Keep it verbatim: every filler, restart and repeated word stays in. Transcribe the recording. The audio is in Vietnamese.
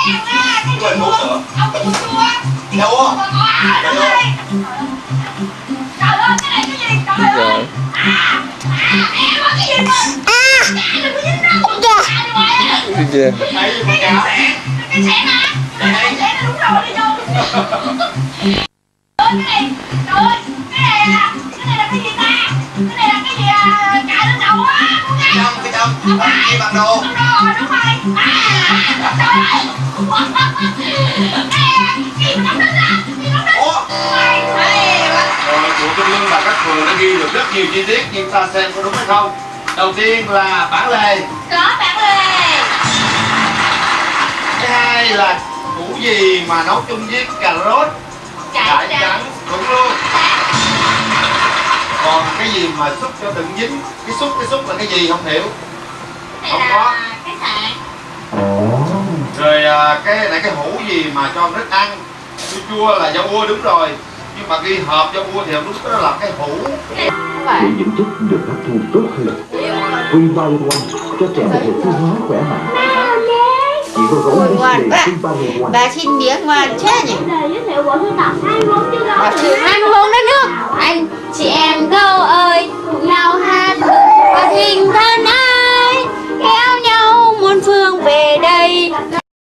Quên bút nữa. Đâu á? Đâu á? Trời ơi, cái này cái gì? Trời ơi. À, em có cái gì mà? À, đừng có dính đâu. Cái gì? Cái gì mà cá? Cái xẻ mà. Cái xẻ là đúng rồi, đi vô. Cái này, trời ơi, cái này là, cái này là cái gì ta? Cái này là cái gì à? Cà lên đầu á, con gái. Cái đông, cái đông. Không phải. Cái bằng đồ. Bằng đồ, đúng rồi. À, trời ơi. Rồi của Kim Luân và các phường đã ghi được rất nhiều chi tiết, nhưng ta xem có đúng hay không. Đầu tiên là bản lề. Có bản lề. Cái hai là củ gì mà nấu chung với cà rốt. Cải trắng. Đúng luôn. Còn cái gì mà xúc cho đừng dính. Cái xúc, cái xúc là cái gì không hiểu. Cái không này có. là cái sạn. Rồi à, cái này cái hũ gì mà cho con nít ăn. Chua chua là rau ua đúng rồi. Nhưng mà ghi hộp rau ua thì không đúng, đó là cái hũ. Để dưỡng chất được hấp thu tốt hơn. Prebiotic One cho trẻ một hệ tiêu hóa khỏe mạnh. Chỉ có gấu ngoan quá. Bà xin miếng ngoan chết nhỉ. Giới thiệu bộ sưu tập hai môn chứ đâu. Bà thử hai môn đó nước. Anh chị em go.